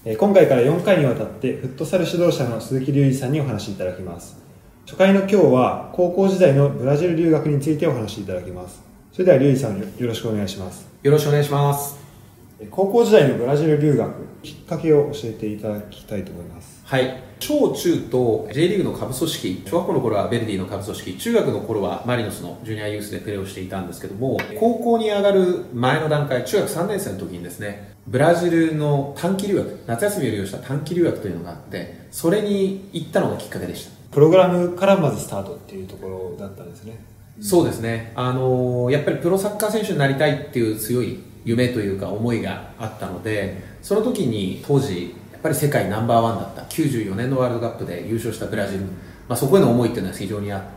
今回から4回にわたってフットサル指導者の鈴木隆二さんにお話しいただきます。初回の今日は高校時代のブラジル留学についてお話しいただきます。それでは隆二さん、よろしくお願いします。 よろしくお願いします。 高校時代のブラジル留学、きっかけを教えていただきたいと思います。 はい。小中と J リーグの下部組織、小学校の頃はベルディの下部組織、中学の頃はマリノスのジュニアユースでプレーをしていたんですけども、高校に上がる前の段階、中学3年生の時にですね、ブラジルの短期留学、夏休みを利用した短期留学というのがあって、それに行ったのがきっかけでした。 プログラムからまずスタートっていうところだったんですね。 そうですね。やっぱりプロサッカー選手になりたいっていう強い夢というか思いがあったので、その時に当時やっぱり世界ナンバーワンだった94年のワールドカップで優勝したブラジル、そこへの思いっていうのは非常にあって、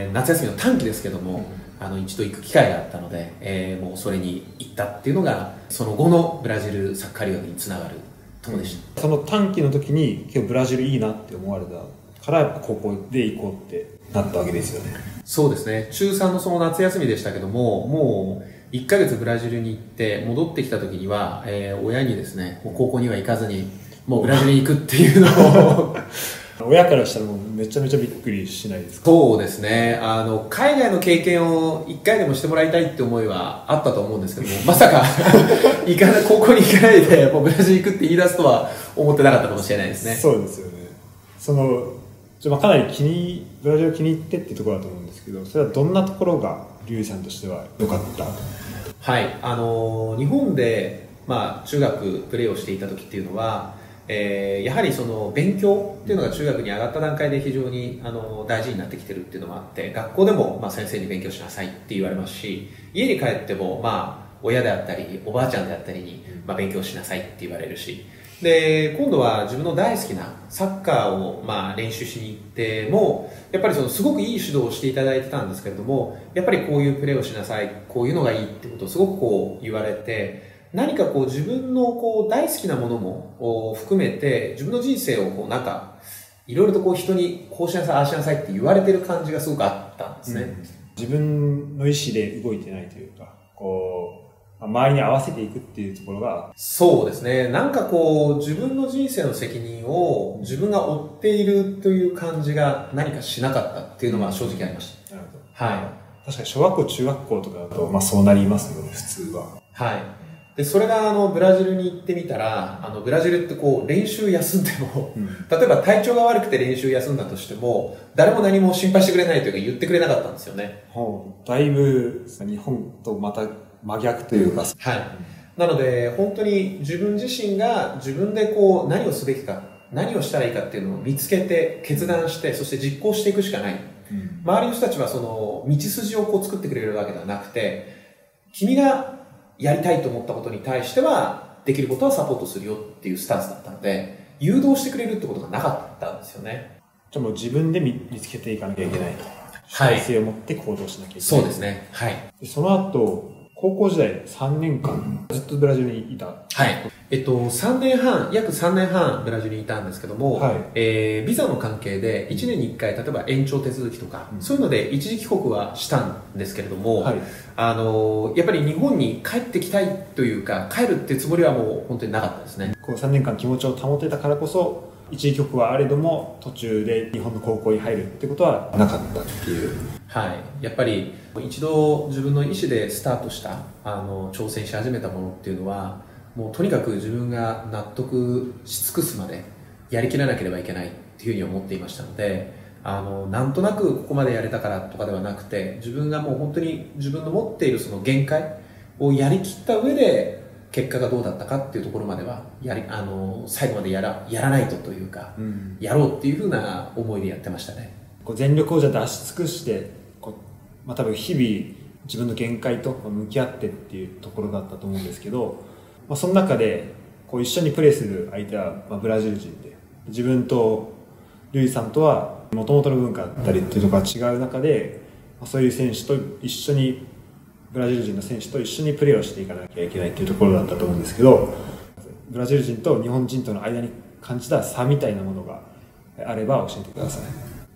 夏休みの短期ですけども、一度行く機会があったので、もうそれに行ったっていうのがその後のブラジルサッカー留学につながるところでした。 その短期の時に今日ブラジルいいなって思われたからやっぱ高校で行こうってなったわけですよね。 そうですね。中3のその夏休みでしたけども、もう1ヶ月ブラジルに行って戻ってきた時には、親にですね、もう高校には行かずにもうブラジルに行くっていうのを親からしたらもうめちゃめちゃびっくりしないですか？ そうですね。海外の経験を1回でもしてもらいたいって思いはあったと思うんですけども、まさか高校に行かないでもうブラジル行くって言い出すとは思ってなかったかもしれないですね。 そうですよね。かなりブラジルを気に入ってっていうところだと思うんですけど、それはどんなところが隆二さんとしては良かった？ はい。日本で、中学プレーをしていた時っていうのは、やはりその勉強っていうのが中学に上がった段階で非常に大事になってきてるっていうのもあって、学校でも先生に勉強しなさいって言われますし、家に帰っても親であったりおばあちゃんであったりに勉強しなさいって言われるし、で今度は自分の大好きなサッカーを練習しに行ってもやっぱりすごくいい指導をしていただいてたんですけれども、やっぱりこういうプレーをしなさい、こういうのがいいってことをすごく言われて、何か自分の大好きなものも含めて自分の人生をいろいろと人にこうしなさいああしなさいって言われてる感じがすごくあったんですね。 自分の意思で動いてないというか、周りに合わせていくっていうところが。 そうですね。自分の人生の責任を自分が負っているという感じが何かしなかったっていうのは正直ありました。 なるほど。 はい。 確かに小学校、中学校とかだと、そうなりますよね、普通は。 はい。で、それがブラジルに行ってみたら、ブラジルって練習休んでも、例えば体調が悪くて練習休んだとしても、誰も何も心配してくれないというか言ってくれなかったんですよね。 だいぶ日本とまた真逆というか。 はい。なので、本当に自分自身が自分で何をすべきか、何をしたらいいかっていうのを見つけて、決断して、そして実行していくしかない。周りの人たちは道筋を作ってくれるわけではなくて、君がやりたいと思ったことに対しては、できることはサポートするよっていうスタンスだったので、誘導してくれるってことがなかったんですよね。 じゃあもう自分で見つけていかなきゃいけないと。主体性を持って行動しなきゃいけない。 そうですね。はい。 その後、高校時代3年間ずっとブラジルにいた。 はい。約3年半ブラジルにいたんですけども、ビザの関係で1年に1回、例えば延長手続きとか、そういうので一時帰国はしたんですけれども、やっぱり日本に帰ってきたいというか、帰るっていうつもりはもう本当になかったですね。 3年間気持ちを保てたからこそ、一時帰国はあれども途中で日本の高校に入るってことはなかったっていう。 はい。やっぱり一度自分の意思でスタートした挑戦し始めたものっていうのはもうとにかく自分が納得し尽くすまでやりきらなければいけないっていうふうに思っていましたので、なんとなくここまでやれたからとかではなくて、自分がもう本当に自分の持っているその限界をやりきった上で結果がどうだったかっていうところまでは最後までやらないとというか、やろうっていうふうな思いでやってましたね。 全力を出し尽くして多分日々自分の限界と向き合ってっていうところだったと思うんですけど、その中で一緒にプレーする相手はブラジル人で、自分とルイさんとは元々の文化だったりっていうところが違う中で、そういう選手と一緒にブラジル人の選手と一緒にプレーをしていかなきゃいけないっていうところだったと思うんですけど、ブラジル人と日本人との間に感じた差みたいなものがあれば教えてください。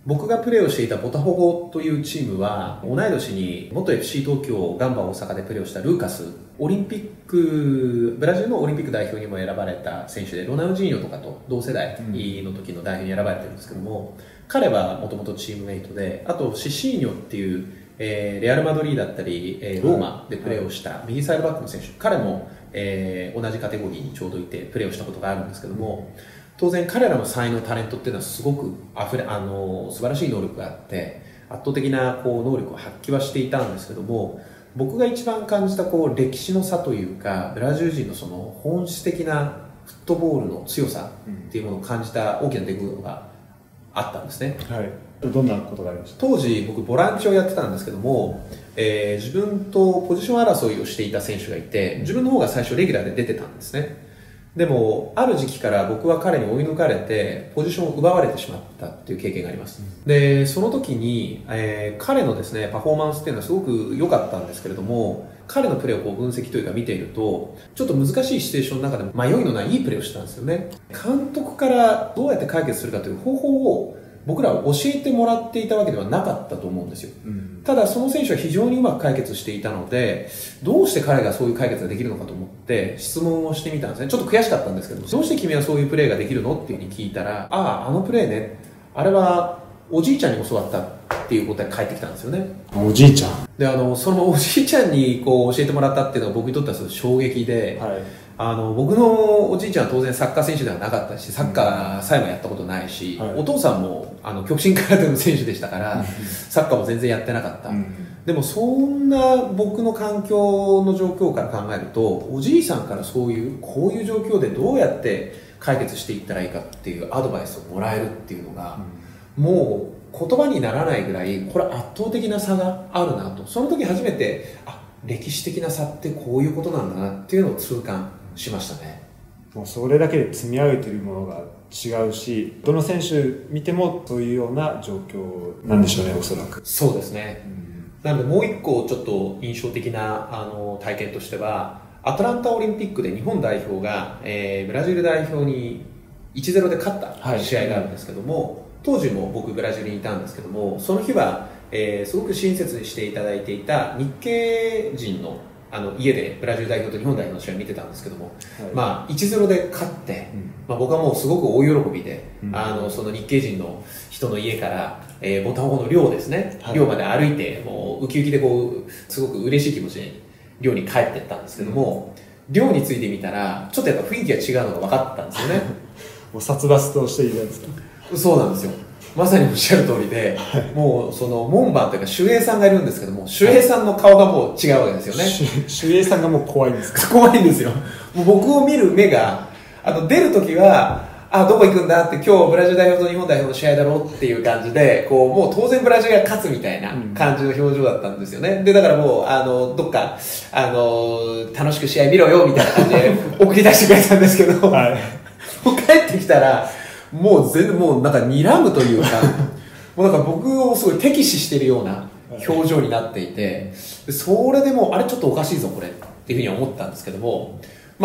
僕がプレーをしていたボタフォゴというチームは、同い年に元 FC 東京、ガンバ大阪でプレーをしたルーカス、オリンピック、ブラジルのオリンピック代表にも選ばれた選手で、ロナウジーニョとかと同世代の時の代表に選ばれてるんですけども、彼はもともとチームメイトで、あとシシーニョっていう、レアル・マドリーだったり、ローマでプレーをした右サイドバックの選手、彼も、同じカテゴリーにちょうどいてプレーをしたことがあるんですけども、当然彼らの才能タレントっていうのはすごく素晴らしい能力があって圧倒的な能力を発揮はしていたんですけども、僕が一番感じた歴史の差というか、ブラジル人のその本質的なフットボールの強さっていうものを感じた大きな出来事があったんですね。 はい。どんなことがありました？ 当時僕ボランチをやってたんですけども、自分とポジション争いをしていた選手がいて、自分の方が最初レギュラーで出てたんですね。でもある時期から僕は彼に追い抜かれてポジションを奪われてしまったっていう経験があります。でその時に、彼のですねパフォーマンスっていうのはすごく良かったんですけれども、彼のプレーを分析というか見ていると、ちょっと難しいシチュエーションの中でも迷いのないいいプレーをしてたんですよね。監督からどうやって解決するかという方法を僕らは教えてもらっていたわけではなかったと思うんですよ。ただその選手は非常にうまく解決していたので、どうして彼がそういう解決ができるのかと思って質問をしてみたんですね。ちょっと悔しかったんですけど、どうして君はそういうプレーができるのっていうふうに聞いたら、あのプレーね、あれはおじいちゃんに教わったっていう答えが返ってきたんですよね。 おじいちゃんでそのおじいちゃんに教えてもらったっていうのは僕にとってはすごい衝撃で、はい、僕のおじいちゃんは当然サッカー選手ではなかったし、サッカーさえもやったことないし、お父さんも極真空手の選手でしたから、サッカーも全然やってなかった。でもそんな僕の環境の状況から考えると、おじいさんからこういう状況でどうやって解決していったらいいかっていうアドバイスをもらえるっていうのが、もう言葉にならないぐらいこれ圧倒的な差があるなと、その時初めて歴史的な差ってこういうことなんだなっていうのを痛感しましたね。 もうそれだけで積み上げているものが違うし、どの選手見てもそういうような状況なんでしょうね、おそらく。 そうですね、なのでもう一個ちょっと印象的な体験としては、アトランタオリンピックで日本代表が、ブラジル代表に 1-0 で勝った試合があるんですけども、当時も僕ブラジルにいたんですけども、その日は、すごく親切にしていただいていた日系人の家でブラジル代表と日本代表の試合を見てたんですけども、1-0 で勝って、僕はもうすごく大喜びで、その日系人の人の家から、ボタンホの寮ですね、寮まで歩いてもうウキウキですごく嬉しい気持ちで寮に帰っていったんですけども、寮についてみたらちょっとやっぱ雰囲気が違うのが分かったんですよね。 もう殺伐としていたんですか？ そうなんですよ、まさにおっしゃる通りで、もうその門番というか守衛さんがいるんですけども、守衛さんの顔がもう違うわけですよね。 守衛さんがもう怖いんですか？ 怖いんですよ。もう僕を見る目が出るときはどこ行くんだって、今日ブラジル代表と日本代表の試合だろうっていう感じで、もう当然ブラジルが勝つみたいな感じの表情だったんですよね。でだからもうどっか楽しく試合見ろよみたいな感じで送り出してくれたんですけど、はい、もう帰ってきたらもう全然もうなんか睨むというかもうなんか僕をすごい敵視しているような表情になっていて、それでもうあれちょっとおかしいぞこれっていうふうに思ったんですけども、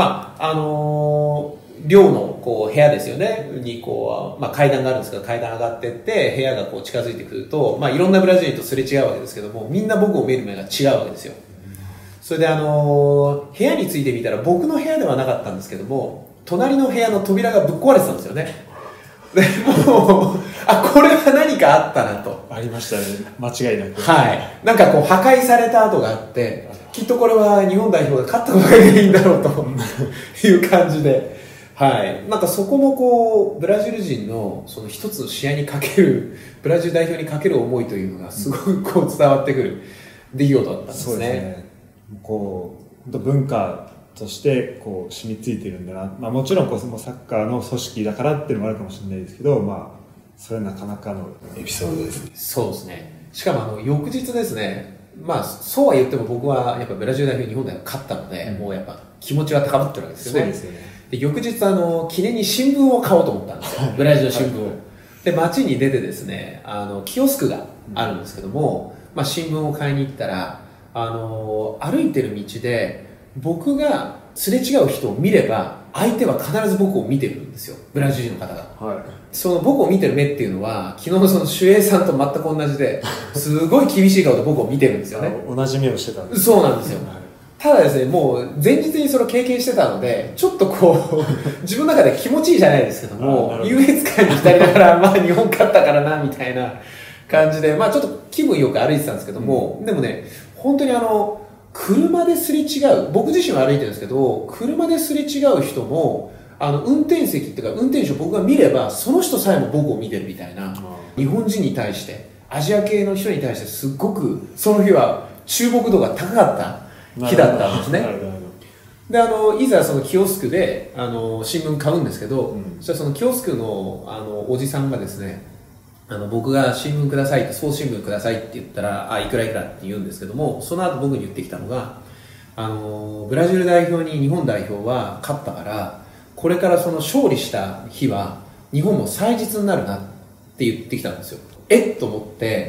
寮の部屋ですよねに階段があるんですけど、階段上がっていって部屋が近づいてくると、いろんなブラジル人とすれ違うわけですけども、みんな僕を見る目が違うわけですよ。それで部屋についてみたら僕の部屋ではなかったんですけども、隣の部屋の扉がぶっ壊れてたんですよね。でもうこれは何かあったなと。 ありましたね、間違いなく。 はい、なんか破壊された跡があって、きっとこれは日本代表が勝ったことがいいんだろうという感じで、はい、なんかそこもブラジル人のその一つの試合にかける、ブラジル代表にかける思いというのがすごく伝わってくる出来事だったんですね。 そうですね、文化として染みついてるんだな、もちろんサッカーの組織だからっていうのもあるかもしれないですけど、それはなかなかのエピソードですね。 そうですね。しかも翌日ですね、そうは言っても僕はやっぱブラジル代表日本代表勝ったので、もうやっぱ気持ちは高ぶってるわけですよね。 そうですよね。 で翌日記念に新聞を買おうと思ったんですよ、ブラジルの新聞を。で街に出てですね、キオスクがあるんですけども、新聞を買いに行ったら歩いてる道で僕がすれ違う人を見れば相手は必ず僕を見てるんですよ、ブラジル人の方が。 はい。 その僕を見てる目っていうのは、昨日のその守衛さんと全く同じで、すごい厳しい顔で僕を見てるんですよね。 同じ目をしてたんです。 そうなんですよ。 はい。 ただですね、もう前日にそれを経験してたので、ちょっとこう、自分の中で気持ちいいじゃないですけども、優越感に浸りながら、まあ日本勝ったからな、みたいな感じで、まあちょっと気分よく歩いてたんですけども、でもね、本当に車ですれ違う、僕自身は歩いてるんですけど、車ですれ違う人も、運転席っていうか、運転手を僕が見れば、その人さえも僕を見てるみたいな、日本人に対して、アジア系の人に対してすっごく、その日は注目度が高かった日だったんですね。で、いざそのキオスクで、新聞買うんですけど、そしたらそのキオスクの、おじさんがですね、僕が新聞くださいって、総新聞くださいって言ったら、いくらいくらって言うんですけども、その後僕に言ってきたのが、ブラジル代表に日本代表は勝ったから、これからその勝利した日は、日本も祭日になるなって言ってきたんですよ。と思って、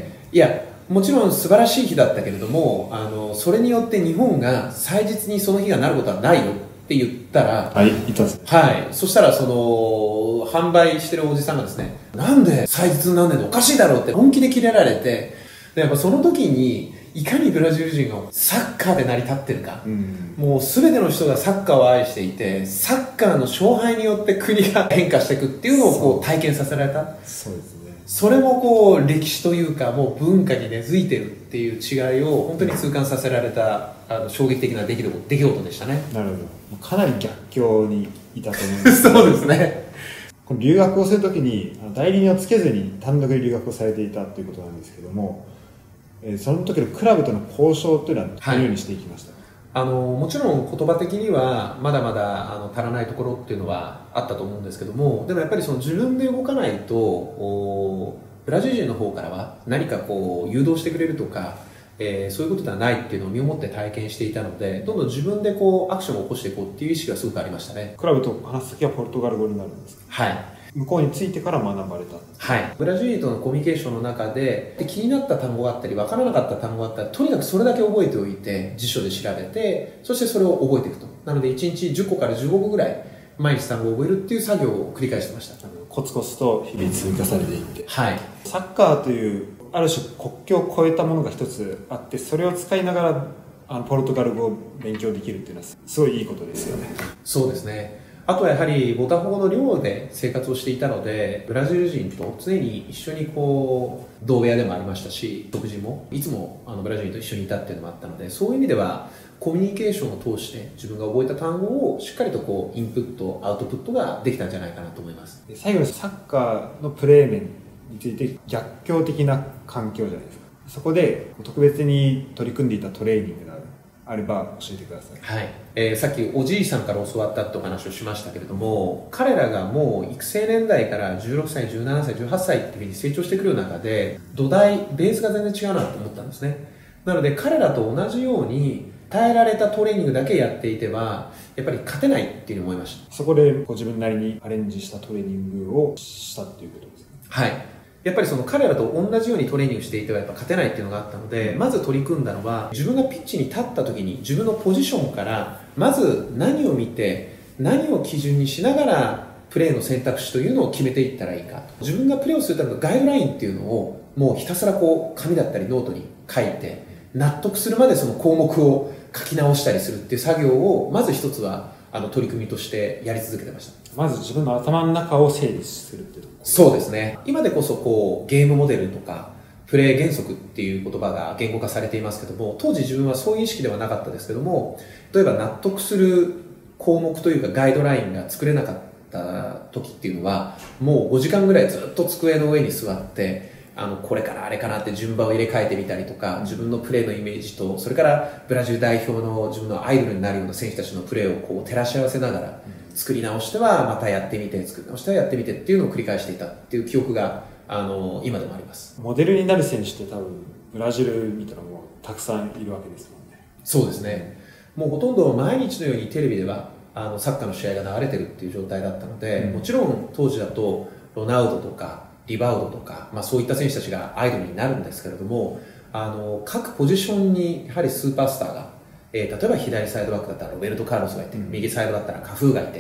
いや、もちろん素晴らしい日だったけれども、それによって日本が祭日にその日がなることはないよって言ったら、 はい、言ったんです。 はい。そしたら、販売してるおじさんがですね、なんで祭日になんねんでおかしいだろうって本気でキレられて、でやっぱその時に、いかにブラジル人がサッカーで成り立ってるか、もう全ての人がサッカーを愛していて、サッカーの勝敗によって国が変化していくっていうのをこう体験させられた。 そうですね。 それもこう歴史というかもう文化に根付いてるっていう違いを本当に痛感させられた衝撃的な出来事でしたね。 なるほど。かなり逆境にいたと思うんですけどそうですね。 この留学をするときに代理人をつけずに単独で留学をされていたということなんですけども、その時のクラブとの交渉というのはどのようにしていきましたか？ もちろん言葉的にはまだまだ足らないところっていうのはあったと思うんですけども、でもやっぱりその自分で動かないとブラジル人の方からは何かこう誘導してくれるとか、そういうことではないっていうのを身をもって体験していたので、どんどん自分でこうアクションを起こしていこうっていう意識がすごくありましたね。 クラブと話すときはポルトガル語になるんですか？ はい。 向こうに着いてから学ばれた。 はい。ブラジルとのコミュニケーションの中で、気になった単語があったり、分からなかった単語があったら、とにかくそれだけ覚えておいて、辞書で調べて、そしてそれを覚えていくと。なので、1日10個から15個ぐらい、毎日単語を覚えるっていう作業を繰り返してました。 コツコツと日々積み重ねていって。 はい。 サッカーという、ある種国境を越えたものが一つあって、それを使いながら、ポルトガル語を勉強できるっていうのは、すごいいいことですよね。 そうですね。あとはやはりボタフォの寮で生活をしていたので、ブラジル人と常に一緒にこう同部屋でもありましたし、食事もいつもブラジル人と一緒にいたっていうのもあったので、そういう意味ではコミュニケーションを通して自分が覚えた単語をしっかりとこうインプットアウトプットができたんじゃないかなと思います。 最後にサッカーのプレー面について逆境的な環境じゃないですか。そこで特別に取り組んでいたトレーニングがあれば教えてください。 はい。さっきおじいさんから教わったってお話をしましたけれども、彼らがもう育成年代から16歳、17歳、18歳っていうふうに成長してくる中で、土台、ベースが全然違うなと思ったんですね。なので彼らと同じように、与えられたトレーニングだけやっていては、やっぱり勝てないっていうふうに思いました。 そこでご自分なりにアレンジしたトレーニングをしたっていうことですか？ はい。やっぱりその彼らと同じようにトレーニングしていてはやっぱ勝てないっていうのがあったので、まず取り組んだのは、自分がピッチに立った時に自分のポジションからまず何を見て何を基準にしながらプレーの選択肢というのを決めていったらいいかと。自分がプレーをするためのガイドラインっていうのをもうひたすらこう紙だったりノートに書いて、納得するまでその項目を書き直したりするっていう作業をまず一つは取り組みとしてやり続けてました。 まず自分の頭の中を整理するっていうところ。 そうですね。今でこそこうゲームモデルとかプレー原則っていう言葉が言語化されていますけども、当時自分はそういう意識ではなかったですけども、例えば納得する項目というかガイドラインが作れなかった時っていうのは、もう5時間ぐらいずっと机の上に座ってこれからあれかなって順番を入れ替えてみたりとか、自分のプレーのイメージと、それからブラジル代表の自分のアイドルになるような選手たちのプレーをこう照らし合わせながら、作り直してはまたやってみて、作り直してはやってみてっていうのを繰り返していたっていう記憶が今でもあります。 モデルになる選手って多分ブラジル見たらもうたくさんいるわけですもんね。 そうですね。もうほとんど毎日のようにテレビではサッカーの試合が流れてるっていう状態だったので、もちろん当時だとロナウドとかリバウドとか、そういった選手たちがアイドルになるんですけれども、各ポジションにやはりスーパースターが、例えば左サイドバックだったらロベルト・カルロスがいて、右サイドだったらカフーがいて、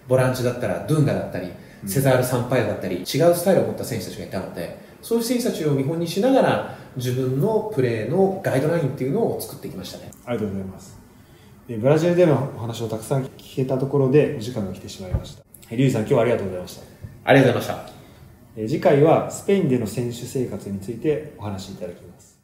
ボランチだったらドゥンガだったり、セザール・サンパイアだったり、違うスタイルを持った選手たちがいたので、そういう選手たちを見本にしながら自分のプレーのガイドラインっていうのを作ってきましたね。 ありがとうございます。ブラジルでのお話をたくさん聞けたところでお時間が来てしまいました。リュウジさん、今日はありがとうございました。 ありがとうございました。 次回はスペインでの選手生活についてお話しいただきます。